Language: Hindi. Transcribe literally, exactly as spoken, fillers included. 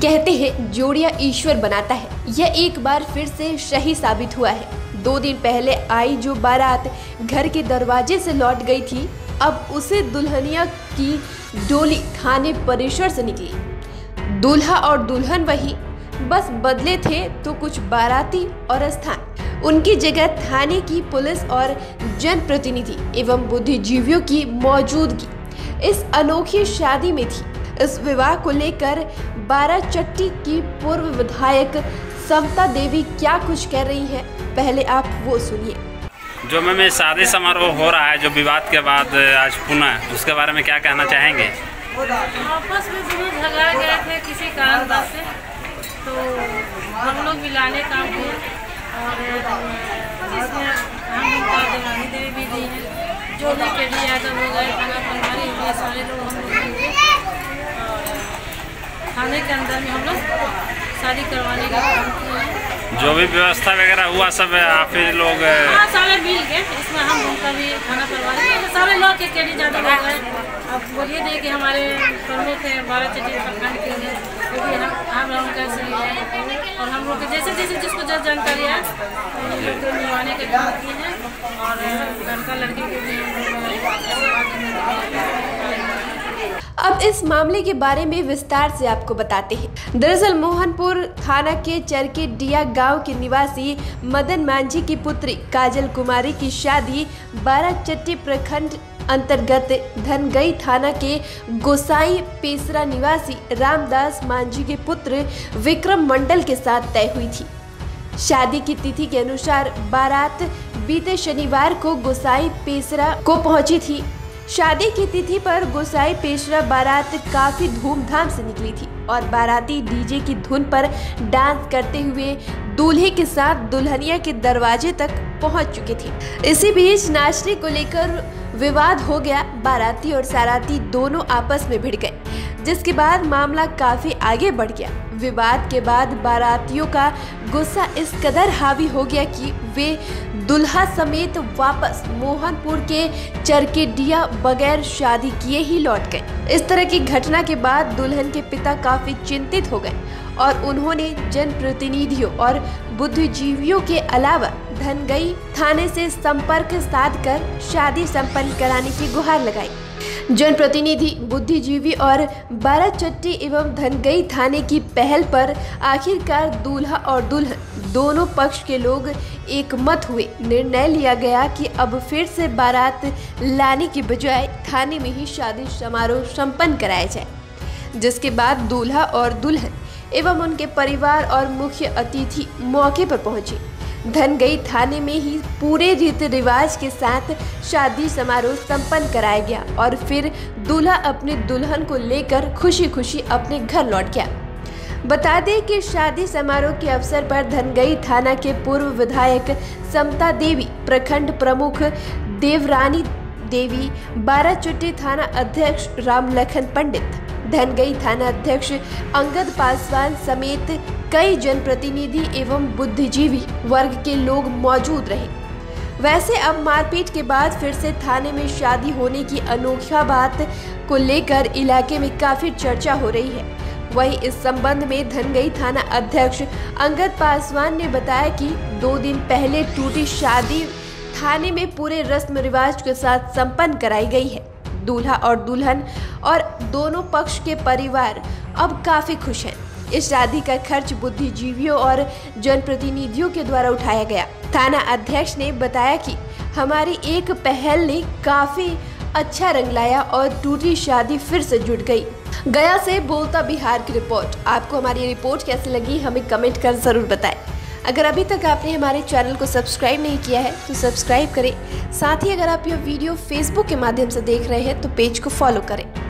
कहते हैं जोड़ियां ईश्वर बनाता है, यह एक बार फिर से सही साबित हुआ है। दो दिन पहले आई जो बारात घर के दरवाजे से लौट गई थी, अब उसे दुल्हनिया की डोली थाने परिसर से निकली। दूल्हा और दुल्हन वही, बस बदले थे तो कुछ बाराती और स्थान। उनकी जगह थाने की पुलिस और जनप्रतिनिधि एवं बुद्धिजीवियों की मौजूदगी इस अनोखी शादी में थी। इस विवाह को लेकर बाराचट्टी की पूर्व विधायक समता देवी क्या कुछ कह रही हैं, पहले आप वो सुनिए। जो में शादी समारोह हो रहा है, जो विवाद के बाद आज पुनः, उसके बारे में क्या कहना चाहेंगे? आपस में जरूर झगड़ा गए थे किसी कारणवश से, तो हम लोग मिलाने काम किए और इसमें हम उनका देवानी देवी भी दी है, जो भी के लिए आदम हो गए, खाना बनवारी हुए, सारे लोग हम लोग मिलते और खाने के अंदर में हम लोग शादी करवाने का काम किए हैं। जो भी व्यवस्था वगैरह हुआ सब आप ही लोग? हाँ, सारे मिल के इसमें हम उनका भी खाना करवाने, सारे लोग के केडी ज़्यादा हो गए। अब बोलिए दे कि हमारे प्रमुख हैं बाराचट्टी प्रखंड के लिए, क्योंकि हम हम लोग का सही है और हम लोग के जैसे जैसे जिसको जैसे जानकारी है हम लोग तो मिलवाने के काम किए हैं और लड़का लड़की को भी हम अब इस मामले के बारे में विस्तार से आपको बताते हैं। दरअसल मोहनपुर थाना के चरकेडिया गांव के निवासी मदन मांझी की पुत्री काजल कुमारी की शादी बाराचट्टी प्रखंड अंतर्गत धनगई थाना के गोसाई पेसरा निवासी रामदास मांझी के पुत्र विक्रम मंडल के साथ तय हुई थी। शादी की तिथि के अनुसार बारात बीते शनिवार को गोसाई पेसरा को पहुंची थी। शादी की तिथि पर गोसाई पेशरा बारात काफी धूमधाम से निकली थी और बाराती डीजे की धुन पर डांस करते हुए दूल्हे के साथ दुल्हनिया के दरवाजे तक पहुंच चुके थे। इसी बीच नाचने को लेकर विवाद हो गया। बाराती और साराती दोनों आपस में भिड़ गए, जिसके बाद मामला काफी आगे बढ़ गया। विवाद के बाद बारातियों का गुस्सा इस कदर हावी हो गया कि वे दुल्हा समेत वापस मोहनपुर के चरकेडिया बगैर शादी किए ही लौट गए। इस तरह की घटना के बाद दुल्हन के पिता काफी चिंतित हो गए और उन्होंने जनप्रतिनिधियों और बुद्धिजीवियों के अलावा धनगई थाने से संपर्क साधकर शादी संपन्न कराने की गुहार लगाई। जनप्रतिनिधि, बुद्धिजीवी और बाराचट्टी एवं धनगई थाने की पहल पर आखिरकार दूल्हा और दुल्हन दोनों पक्ष के लोग एक मत हुए। निर्णय लिया गया कि अब फिर से बारात लाने की बजाय थाने में ही शादी समारोह संपन्न कराया जाए, जिसके बाद दूल्हा और दुल्हन एवं उनके परिवार और मुख्य अतिथि मौके पर पहुंचे। धनगई थाने में ही पूरे रीति रिवाज के साथ शादी समारोह संपन्न कराया गया और फिर दूल्हा अपनी दुल्हन को लेकर खुशी खुशी अपने घर लौट गया। बता दें कि शादी समारोह के अवसर पर धनगई थाना के पूर्व विधायक समता देवी, प्रखंड प्रमुख देवरानी देवी, बाराचट्टी थाना अध्यक्ष रामलखन पंडित, धनगई थाना अध्यक्ष अंगद पासवान समेत कई जनप्रतिनिधि एवं बुद्धिजीवी वर्ग के लोग मौजूद रहे। वैसे अब मारपीट के बाद फिर से थाने में शादी होने की अनोखी बात को लेकर इलाके में काफी चर्चा हो रही है। वहीं इस संबंध में धनगई थाना अध्यक्ष अंगद पासवान ने बताया कि दो दिन पहले टूटी शादी थाने में पूरे रस्म रिवाज के साथ संपन्न कराई गई है। दूल्हा और दुल्हन और दोनों पक्ष के परिवार अब काफी खुश हैं। इस शादी का खर्च बुद्धिजीवियों और जनप्रतिनिधियों के द्वारा उठाया गया। थाना अध्यक्ष ने बताया कि हमारी एक पहल ने काफी अच्छा रंग लाया और टूटी शादी फिर से जुट गई। गया से बोलता बिहार की रिपोर्ट। आपको हमारी रिपोर्ट कैसी लगी हमें कमेंट कर जरूर बताएं। अगर अभी तक आपने हमारे चैनल को सब्सक्राइब नहीं किया है तो सब्सक्राइब करें। साथ ही अगर आप यह वीडियो फेसबुक के माध्यम से देख रहे हैं तो पेज को फॉलो करें।